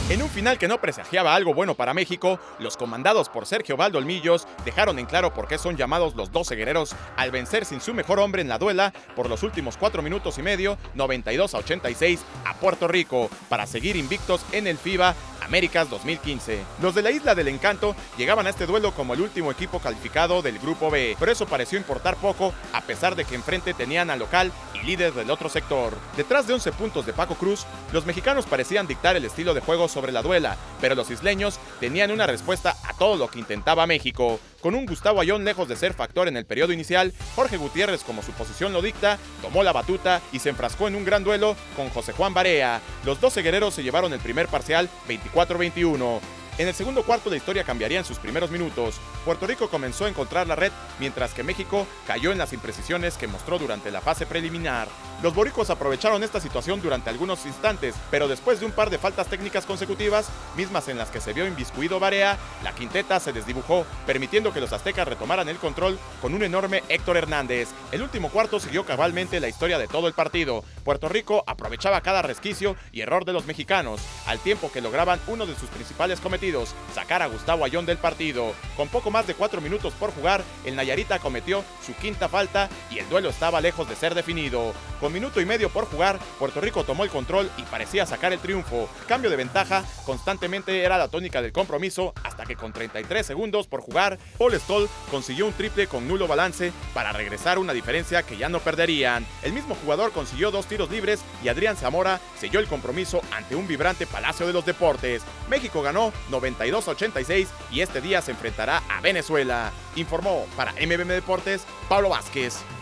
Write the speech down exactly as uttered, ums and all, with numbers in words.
En un final que no presagiaba algo bueno para México, los comandados por Sergio Valdo Olmillos dejaron en claro por qué son llamados los doce guerreros al vencer sin su mejor hombre en la duela por los últimos cuatro minutos y medio, noventa y dos a ochenta y seis, a Puerto Rico, para seguir invictos en el FIBA Américas dos mil quince. Los de la Isla del Encanto llegaban a este duelo como el último equipo calificado del Grupo B, pero eso pareció importar poco a pesar de que enfrente tenían al local y líder del otro sector. Detrás de once puntos de Paco Cruz, los mexicanos parecían dictar el estilo de juego sobre la duela, pero los isleños tenían una respuesta a todo lo que intentaba México. Con un Gustavo Ayón lejos de ser factor en el periodo inicial, Jorge Gutiérrez, como su posición lo dicta, tomó la batuta y se enfrascó en un gran duelo con José Juan Barea. Los doce guerreros se llevaron el primer parcial veinticuatro a veintiuno. En el segundo cuarto la historia cambiaría en sus primeros minutos. Puerto Rico comenzó a encontrar la red, mientras que México cayó en las imprecisiones que mostró durante la fase preliminar. Los boricuas aprovecharon esta situación durante algunos instantes, pero después de un par de faltas técnicas consecutivas, mismas en las que se vio inviscuido Barea, la quinteta se desdibujó, permitiendo que los aztecas retomaran el control con un enorme Héctor Hernández. El último cuarto siguió cabalmente la historia de todo el partido. Puerto Rico aprovechaba cada resquicio y error de los mexicanos, al tiempo que lograban uno de sus principales cometidos, sacar a Gustavo Ayón del partido. Con poco más de cuatro minutos por jugar, el Nayarita cometió su quinta falta y el duelo estaba lejos de ser definido. Con minuto y medio por jugar, Puerto Rico tomó el control y parecía sacar el triunfo. Cambio de ventaja constantemente era la tónica del compromiso, hasta que con treinta y tres segundos por jugar, Paul Stoll consiguió un triple con nulo balance para regresar una diferencia que ya no perderían. El mismo jugador consiguió dos tiros libres y Adrián Zamora selló el compromiso ante un vibrante Palacio de los Deportes. México ganó noventa y dos a ochenta y seis y este día se enfrentará a Venezuela. Informó para M B M Deportes Pablo Vázquez.